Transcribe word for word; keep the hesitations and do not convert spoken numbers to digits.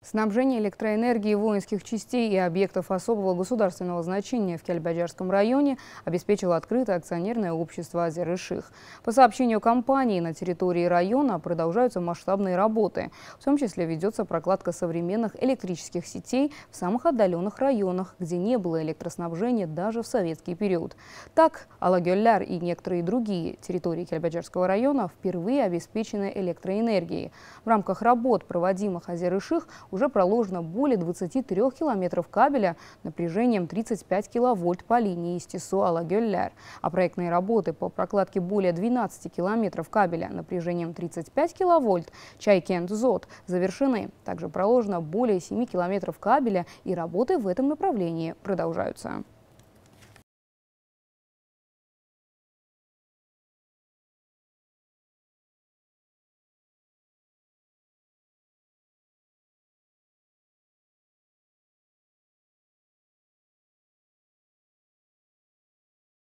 Снабжение электроэнергией воинских частей и объектов особого государственного значения в Кельбаджарском районе обеспечило открытое акционерное общество «Азер-и-Ших». По сообщению компании, на территории района продолжаются масштабные работы. В том числе ведется прокладка современных электрических сетей в самых отдаленных районах, где не было электроснабжения даже в советский период. Так, Алагёлляр и некоторые другие территории Кельбаджарского района впервые обеспечены электроэнергией. В рамках работ, проводимых «Азер-и-Ших», уже проложено более двадцати трёх километров кабеля напряжением тридцать пять киловольт по линии Истису-Алагёлляр. А проектные работы по прокладке более двенадцати километров кабеля напряжением тридцать пять киловольт Чайкент-Зод завершены. Также проложено более семи километров кабеля, и работы в этом направлении продолжаются.